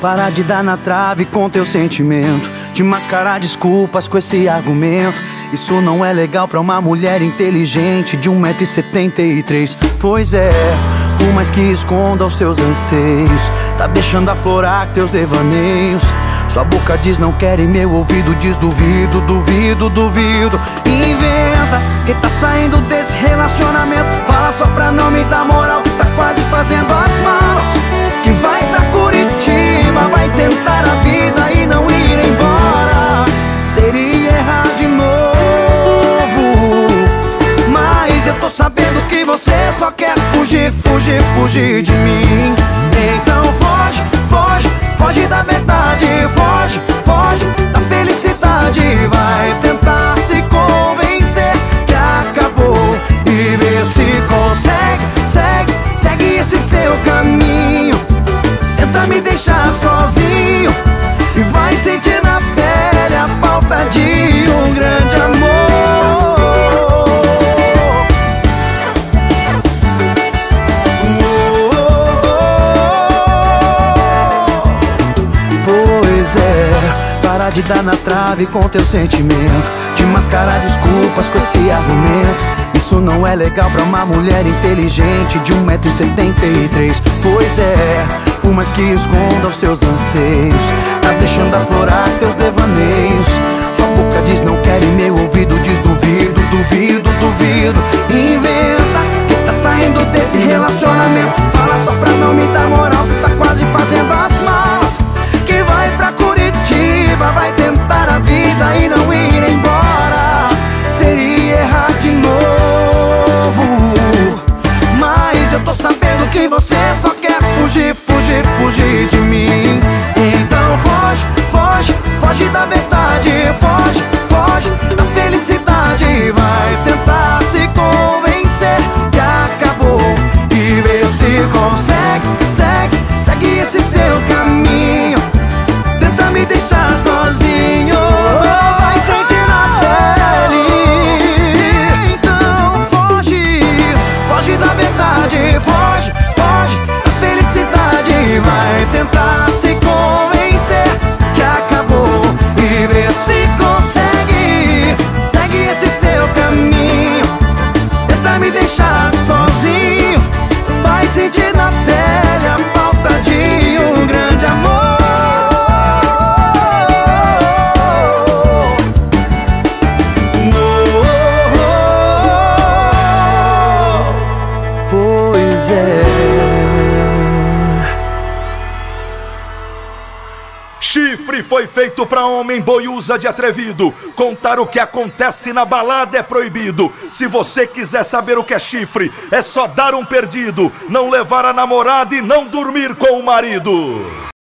Para de dar na trave com teu sentimento, de mascarar desculpas com esse argumento. Isso não é legal pra uma mulher inteligente de 1,73 m. Pois é, por mais que esconda os teus anseios, tá deixando aflorar teus devaneios. Sua boca diz não quer e meu ouvido diz duvido, duvido, duvido. Inventa que tá saindo desse relacionamento, fala só pra não me dar moral, que tá quase fazendo as malas, que vai pra Curitiba, vai tentar a vida e não ir embora. Seria errar de novo, mas eu tô sabendo que você só quer fugir, fugir, fugir de mim. Então foge, foge, foge da verdade, foge, foge da felicidade. Vai tentar se convencer que acabou e ver se consegue, segue, segue esse seu caminho. Tenta me deixar sozinho e vai sentir na pele a falta de um grande amor. Pois é, para de dar na trave com teu sentimento, de mascarar desculpas com esse argumento. Isso não é legal pra uma mulher inteligente de 1,73 m. Pois é, por mais que esconda os teus anseios, tá deixando aflorar teus devaneios. Sua boca diz não quer e meu ouvido diz duvido, duvido, duvido. Inventa que tá saindo desse relacionamento, fala só pra não me dar moral, que tá quase fazendo as malas, que vai pra Curitiba, vai tentar a vida e não ir embora. Seria errar de novo, mas eu tô sabendo que você só quer fugir, fugir, fugir de mim. Então foge, foge, foge da verdade, foge, foge da felicidade. Vai tentar se convencer que acabou e ver se consegue, segue, segue esse seu caminho. Tenta me deixar sozinho, vai sentir na pele. Então foge, foge da verdade, foge, foge da felicidade. Vai tentar se convencer que acabou e ver se consegue, segue esse seu caminho. Tenta me deixar sozinho, vai sentir na pele a falta de um grande amor. Pois é. Chifre foi feito pra homem, boi usa de atrevido. Contar o que acontece na balada é proibido. Se você quiser saber o que é chifre, é só dar um perdido, não levar a namorada e não dormir com o marido.